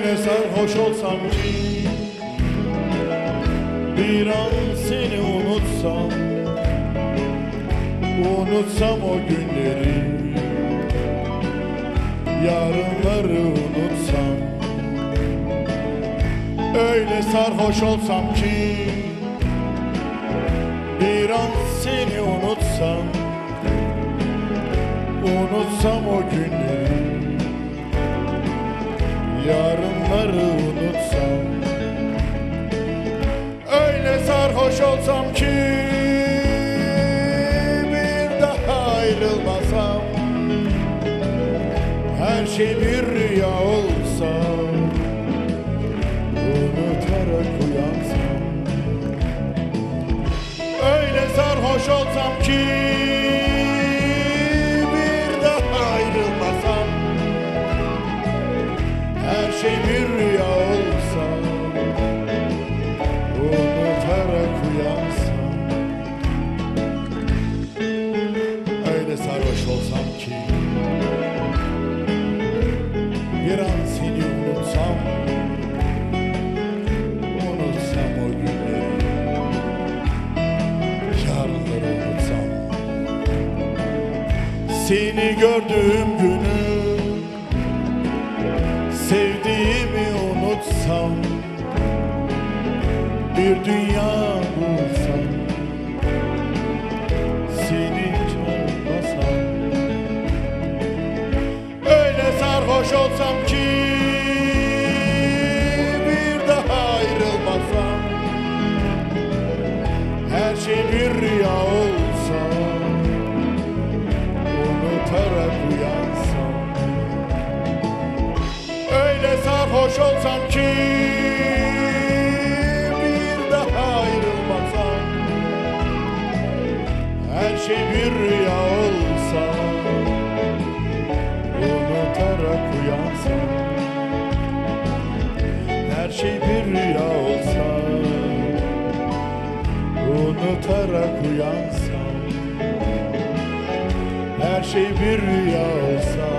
Öyle sarhoş olsam ki bir an seni unutsam o günleri, yarınları unutsam. Öyle sarhoş olsam ki bir an seni unutsam o günleri, yarınları unutsam. Öyle sarhoş olsam ki bir daha ayrılmasam, her şey bir rüya olsa, unutarak uyansam. Öyle sarhoş olsam ki bir daha ayrılmasam, her şey bir rüya olsa, unutarak uyansam. Öyle sarhoş olsam ki bir an seni unutsam o günleri, yarınları unutsam. Seni gördüğüm günü, sevdiğimi unutsam, bir dünya bulsam, seni çalmasam. Öyle sarhoş olsam ki bir daha ayrılmasam, her şey bir rüya olsa, unutarak uyansam. Öyle sarhoş olsam ki bir daha ayrılmasam, her şey bir rüya olsa, unutarak uyansam. Her şey bir rüya olsa, unutarak uyansam. Her şey bir rüya olsa,